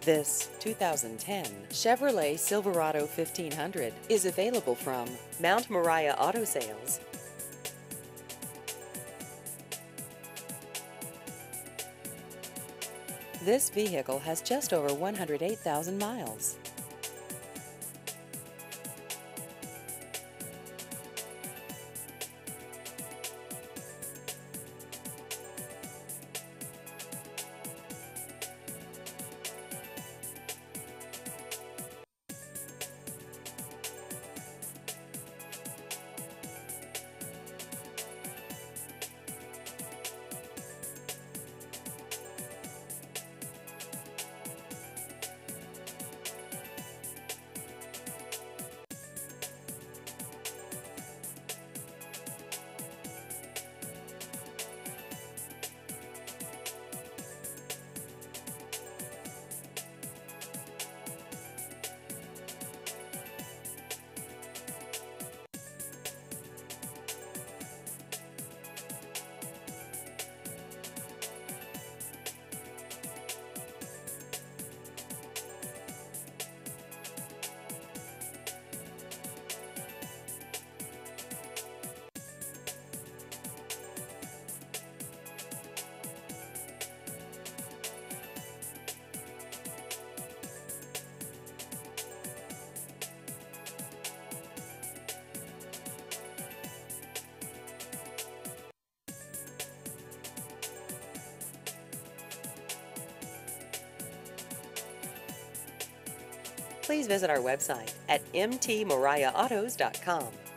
This 2010 Chevrolet Silverado 1500 is available from Mount Moriah Auto Sales. This vehicle has just over 108,000 miles. Please visit our website at mtmoriahautos.com.